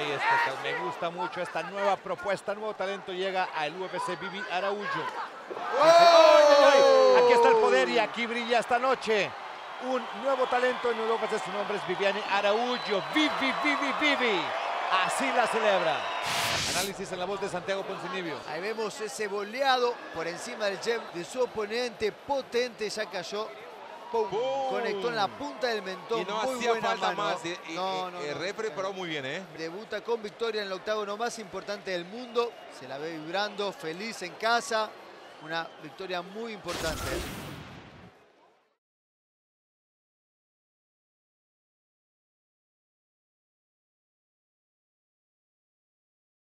Ahí está, me gusta mucho esta nueva propuesta, nuevo talento llega al UFC Vivi Araújo. ¡Oh! Aquí está el poder y aquí brilla esta noche. Un nuevo talento en el UFC, su nombre es Viviane Araújo. Vivi. Así la celebra. Análisis en la voz de Santiago Poncinibio. Ahí vemos ese boleado por encima del jab de su oponente, potente, ya cayó. ¡Pum! Conectó en la punta del mentón. Y no muy hacía buena falta mano. más. El rey preparó muy bien, ¿eh? Debuta con victoria en el octágono más importante del mundo. Se la ve vibrando, feliz en casa. Una victoria muy importante.